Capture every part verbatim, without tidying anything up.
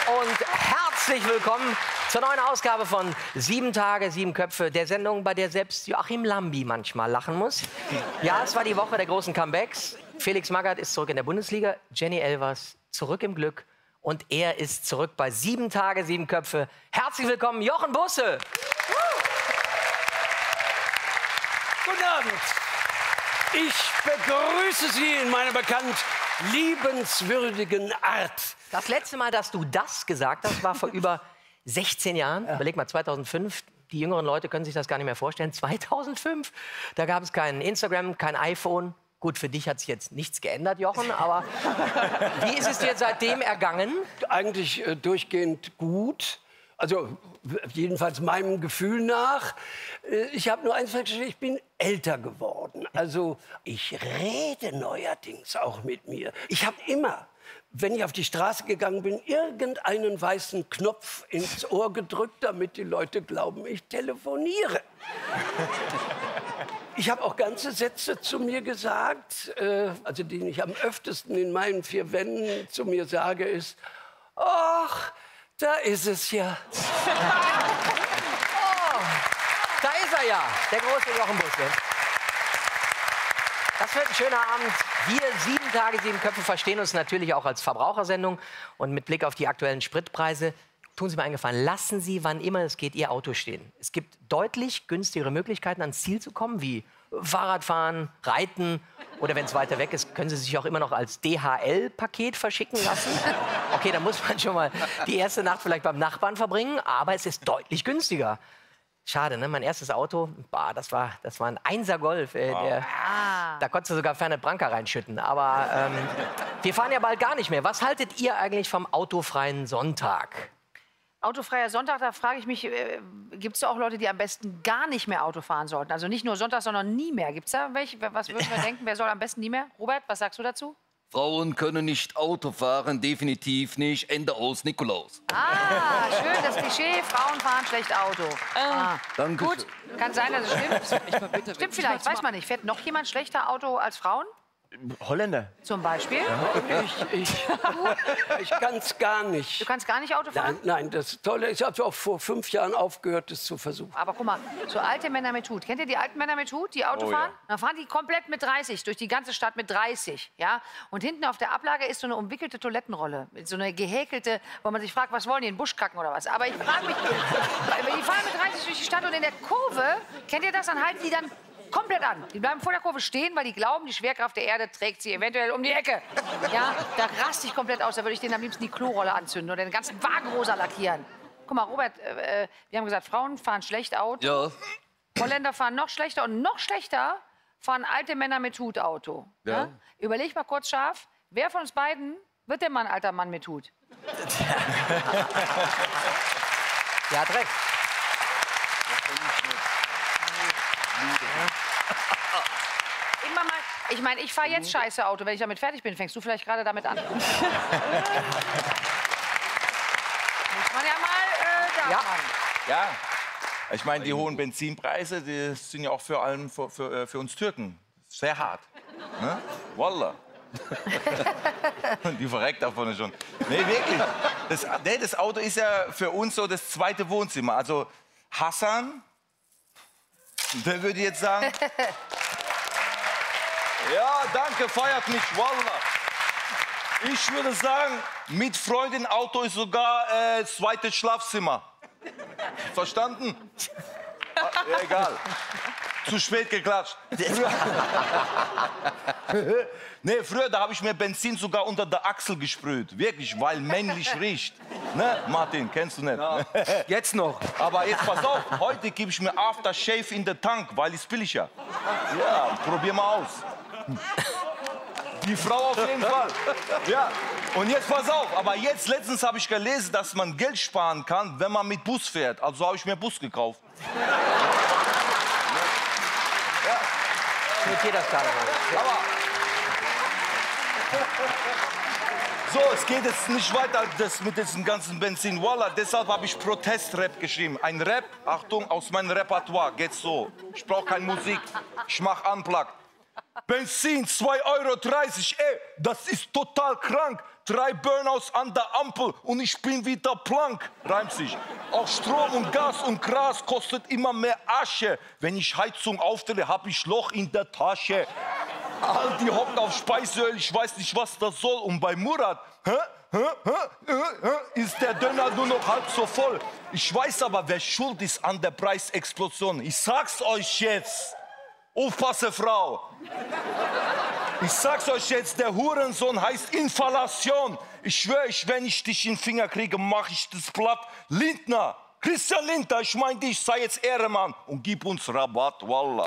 und herzlich willkommen zur neuen Ausgabe von Sieben Tage, Sieben Köpfe, der Sendung, bei der selbst Joachim Lambi manchmal lachen muss. Ja, es war die Woche der großen Comebacks. Felix Magath ist zurück in der Bundesliga, Jenny Elvers zurück im Glück und er ist zurück bei Sieben Tage, Sieben Köpfe. Herzlich willkommen, Jochen Busse. Guten Abend. Ich begrüße Sie in meiner bekannt liebenswürdigen Art. Das letzte Mal, dass du das gesagt hast, war vor über sechzehn Jahren. Ja. Überleg mal, zweitausendfünf. Die jüngeren Leute können sich das gar nicht mehr vorstellen. zweitausendfünf, da gab es kein Instagram, kein iPhone. Gut, für dich hat sich jetzt nichts geändert, Jochen, aber wie ist es dir seitdem ergangen? Eigentlich äh, durchgehend gut. Also jedenfalls meinem Gefühl nach. Äh, ich habe nur eins festgestellt, ich bin älter geworden. Also ich rede neuerdings auch mit mir. Ich habe immer, wenn ich auf die Straße gegangen bin, irgendeinen weißen Knopf ins Ohr gedrückt, damit die Leute glauben, ich telefoniere. Ich habe auch ganze Sätze zu mir gesagt, äh, also die ich am öftesten in meinen vier Wänden zu mir sage, ist: Ach, da ist es ja. Oh, da ist er ja, der große Jochen Busse. Das wird ein schöner Abend. Wir, Sieben Tage, Sieben Köpfe, verstehen uns natürlich auch als Verbrauchersendung. Und mit Blick auf die aktuellen Spritpreise, tun Sie mir einen Gefallen, lassen Sie, wann immer es geht, Ihr Auto stehen. Es gibt deutlich günstigere Möglichkeiten, ans Ziel zu kommen, wie Fahrradfahren, Reiten. Oder wenn es weiter weg ist, können Sie sich auch immer noch als D H L-Paket verschicken lassen. Okay, da muss man schon mal die erste Nacht vielleicht beim Nachbarn verbringen, aber es ist deutlich günstiger. Schade, ne? Mein erstes Auto, bah, das war, das war ein Einser Golf. Äh, der, ah. Da konntest du sogar Fernet Branca reinschütten. Aber ähm, wir fahren ja bald gar nicht mehr. Was haltet ihr eigentlich vom autofreien Sonntag? Autofreier Sonntag, da frage ich mich, äh, gibt es auch Leute, die am besten gar nicht mehr Auto fahren sollten? Also nicht nur Sonntag, sondern nie mehr. Gibt es da welche? Was würden wir denken, wer soll am besten nie mehr? Robert, was sagst du dazu? Frauen können nicht Auto fahren, definitiv nicht. Ende aus, Nikolaus. Ah, schön, das Klischee, Frauen fahren schlecht Auto. Ah. Danke. Gut, kann sein, dass es stimmt. Stimmt vielleicht, weiß man nicht. Fährt noch jemand schlechter Auto als Frauen? Holländer. Zum Beispiel? Ja, ich, ich, ich kann es gar nicht. Du kannst gar nicht Auto fahren? Nein, nein, das Tolle ist, ich habe auch vor fünf Jahren aufgehört, das zu versuchen. Aber guck mal, so alte Männer mit Hut. Kennt ihr die alten Männer mit Hut, die Auto Oh, fahren? ja. Dann fahren die komplett mit dreißig, durch die ganze Stadt mit dreißig. Ja? Und hinten auf der Ablage ist so eine umwickelte Toilettenrolle. So eine gehäkelte, wo man sich fragt, was wollen die, in den Busch kacken oder was? Aber ich frage mich, die fahren mit dreißig durch die Stadt und in der Kurve, kennt ihr das, dann halten die dann komplett an. Die bleiben vor der Kurve stehen, weil die glauben, die Schwerkraft der Erde trägt sie eventuell um die Ecke. Ja, da raste ich komplett aus. Da würde ich denen am liebsten die Klorolle anzünden oder den ganzen Wagen rosa lackieren. Guck mal, Robert, äh, wir haben gesagt, Frauen fahren schlecht Auto. Ja. Holländer fahren noch schlechter und noch schlechter fahren alte Männer mit Hut Auto. Ja. Ja? Überleg mal kurz scharf, wer von uns beiden wird denn mal ein alter Mann mit Hut? Ja, hat recht. Immer mal, ich meine, ich fahre jetzt scheiße Auto. Wenn ich damit fertig bin, fängst du vielleicht gerade damit an. Muss man ja mal äh, da Ja. machen. Ja, ich meine, die hohen Benzinpreise, die sind ja auch vor allem für, für, für uns Türken sehr hart. Ne? Wallah. Die verreckt davon schon. Nee, wirklich. Das, nee, das Auto ist ja für uns so das zweite Wohnzimmer. Also Hassan, der würde jetzt sagen... Ja, danke, feiert mich, Wallah. Ich würde sagen, mit Freundin Auto ist sogar äh, zweites Schlafzimmer. Verstanden? Ah, ja, egal. Zu spät geklatscht. Früher, nee, früher da habe ich mir Benzin sogar unter der Achsel gesprüht. Wirklich, weil männlich riecht. Ne, Martin, kennst du nicht? Ja. Jetzt noch. Aber jetzt pass auf, heute gebe ich mir Aftershave in den Tank, weil es billiger. Ja, probier mal aus. Die Frau auf jeden Fall. Ja. Und jetzt pass auf, aber jetzt letztens habe ich gelesen, dass man Geld sparen kann, wenn man mit Bus fährt. Also habe ich mir Bus gekauft. Ja. Ich notiere das gerade mal. Aber so, es geht jetzt nicht weiter das mit diesem ganzen Benzin. Voila, deshalb habe ich Protestrap geschrieben. Ein Rap, Achtung, aus meinem Repertoire geht's so. Ich brauche keine Musik, ich mache Unplugged. Benzin zwei Euro dreißig, ey, das ist total krank. Drei Burnouts an der Ampel und ich bin wieder plank. Reimt sich. Auch Strom und Gas und Gras kostet immer mehr Asche. Wenn ich Heizung aufstelle, hab ich Loch in der Tasche. All die hocken auf Speiseöl, ich weiß nicht, was das soll. Und bei Murat, hä? Hä? Hä? Hä? Hä? Ist der Döner nur noch halb so voll. Ich weiß aber, wer schuld ist an der Preisexplosion. Ich sag's euch jetzt. Aufpasse, Frau. Ich sag's euch jetzt, der Hurensohn heißt Inflation. Ich schwöre, ich, wenn ich dich in den Finger kriege, mach ich das Blatt. Lindner, Christian Lindner, ich mein dich, sei jetzt Ehrenmann und gib uns Rabatt, wallah.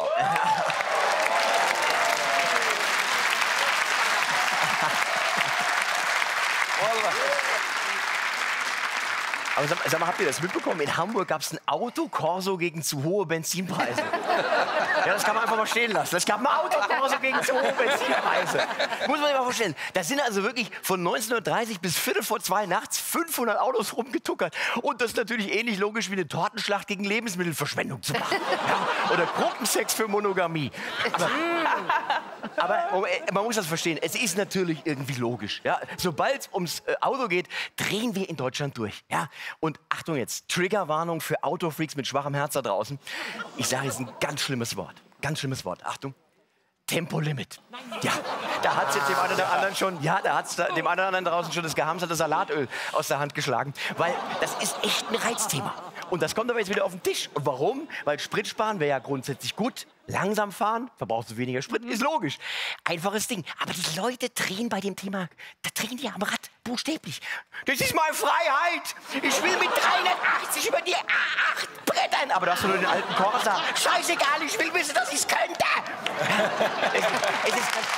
Aber sag, sag mal, habt ihr das mitbekommen? In Hamburg gab es ein Autokorso gegen zu hohe Benzinpreise. Ja, das kann man einfach mal stehen lassen. Es gab ein Autokorso gegen zu hohe Benzinpreise. Muss man sich mal vorstellen. Da sind also wirklich von neunzehnhundertdreißig bis Viertel vor zwei nachts fünfhundert Autos rumgetuckert. Und das ist natürlich ähnlich logisch wie eine Tortenschlacht gegen Lebensmittelverschwendung zu machen. Ja, oder Gruppensex für Monogamie. Aber, aber man muss das verstehen. Es ist natürlich irgendwie logisch. Ja? Sobald es ums Auto geht, drehen wir in Deutschland durch. Ja? Und Achtung jetzt, Triggerwarnung für Autofreaks mit schwachem Herz da draußen. Ich sage jetzt ein ganz schlimmes Wort. Ganz schlimmes Wort. Achtung. Tempolimit. Ja, da hat es jetzt dem einen oder anderen schon, ja, da hat es dem einen oder anderen draußen schon das gehamsterte Salatöl aus der Hand geschlagen. Weil das ist echt ein Reizthema. Und das kommt aber jetzt wieder auf den Tisch. Und warum? Weil Sprit sparen wäre ja grundsätzlich gut. Langsam fahren, verbrauchst du weniger Sprit, ist logisch. Einfaches Ding. Aber die Leute drehen bei dem Thema, da drehen die am Rad, buchstäblich. Das ist meine Freiheit. Ich will mit dreihundertachtzig über die A acht brettern. Aber du hast nur den alten Corsa. Scheißegal, ich will wissen, dass ich es könnte. es, es ist ganz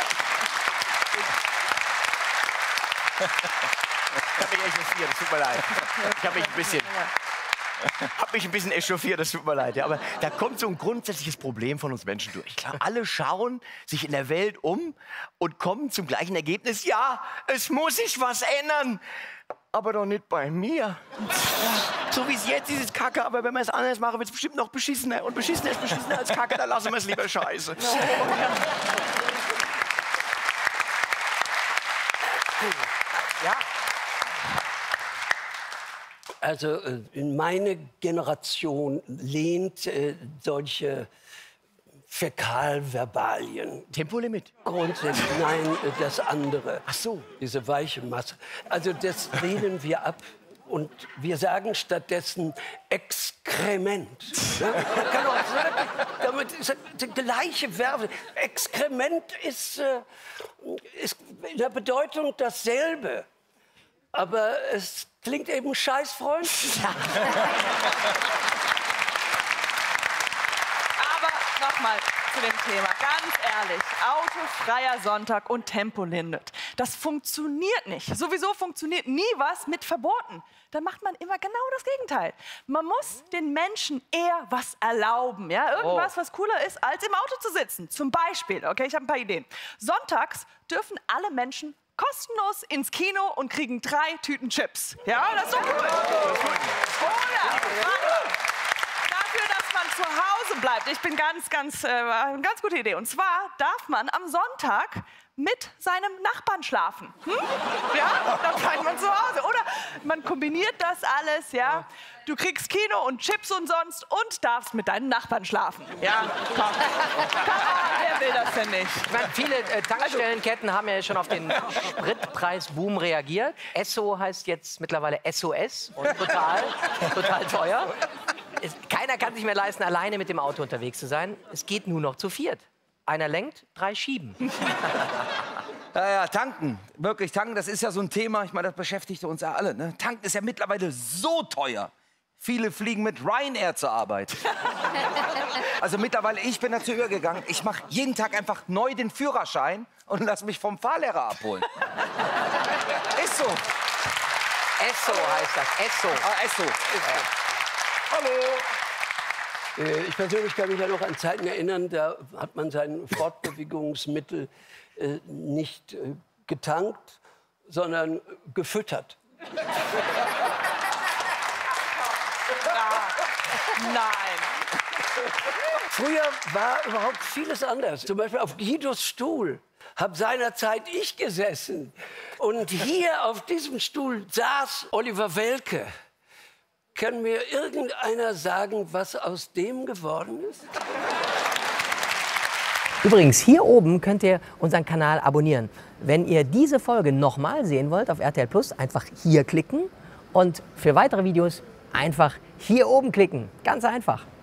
ich hab mich echauffiert, das tut mir leid. Ich hab mich ein bisschen... Hab mich ein bisschen echauffiert, das tut mir leid. Ja, aber da kommt so ein grundsätzliches Problem von uns Menschen durch. Klar, alle schauen sich in der Welt um und kommen zum gleichen Ergebnis. Ja, es muss sich was ändern. Aber doch nicht bei mir. Ja, so wie es jetzt ist, ist Kacke. Aber wenn wir es anders machen, wird es bestimmt noch beschissener. Und beschissener ist beschissener als Kacke. Dann lassen wir es lieber scheiße. Ja. Also äh, meine Generation lehnt äh, solche Fäkalverbalien. Tempolimit. Grundsätzlich, nein, äh, das andere. Ach so. Diese weiche Masse. Also das lehnen wir ab. Und wir sagen stattdessen Exkrement. Ja? Man kann auch sagen, damit ist die gleiche Verbe. Exkrement ist, äh, ist in der Bedeutung dasselbe. Aber es klingt eben scheißfreundlich. Aber nochmal zu dem Thema. Ganz ehrlich, autofreier Sonntag und Tempolimit. Das funktioniert nicht. Sowieso funktioniert nie was mit Verboten. Da macht man immer genau das Gegenteil. Man muss den Menschen eher was erlauben. Ja? Irgendwas, was cooler ist, als im Auto zu sitzen. Zum Beispiel, okay, ich habe ein paar Ideen. Sonntags dürfen alle Menschen kostenlos ins Kino und kriegen drei Tüten Chips. Ja, das ist doch cool. Oder dafür, dass man zu Hause bleibt. Ich bin ganz, ganz, äh, eine ganz gute Idee. Und zwar darf man am Sonntag mit seinem Nachbarn schlafen. Hm? Ja, dann bleibt man zu Hause. Oder man kombiniert das alles, ja. Du kriegst Kino und Chips und sonst und darfst mit deinen Nachbarn schlafen. Ja, komm. Komm, wer will das denn nicht? Ich meine, viele äh, Tankstellenketten haben ja schon auf den Spritpreisboom reagiert. Esso heißt jetzt mittlerweile S O S und total, total teuer. Es, keiner kann sich mehr leisten, alleine mit dem Auto unterwegs zu sein. Es geht nur noch zu viert. Einer lenkt, drei schieben. Ja, ja, tanken. Wirklich, tanken, das ist ja so ein Thema. Ich meine, das beschäftigt uns ja alle. Ne? Tanken ist ja mittlerweile so teuer. Viele fliegen mit Ryanair zur Arbeit. Also mittlerweile, ich bin dazu übergegangen, ich mache jeden Tag einfach neu den Führerschein und lass mich vom Fahrlehrer abholen. Ist so. Esso heißt das, Esso. Ah, Esso. Ja. Hallo. Ich persönlich kann mich ja noch an Zeiten erinnern, da hat man sein Fortbewegungsmittel äh, nicht äh, getankt, sondern gefüttert. Nein. Früher war überhaupt vieles anders. Zum Beispiel auf Guidos Stuhl habe seinerzeit ich gesessen. Und hier auf diesem Stuhl saß Oliver Welke. Kann mir irgendeiner sagen, was aus dem geworden ist? Übrigens, hier oben könnt ihr unseren Kanal abonnieren. Wenn ihr diese Folge nochmal sehen wollt auf R T L Plus, einfach hier klicken. Und für weitere Videos einfach hier oben klicken. Ganz einfach.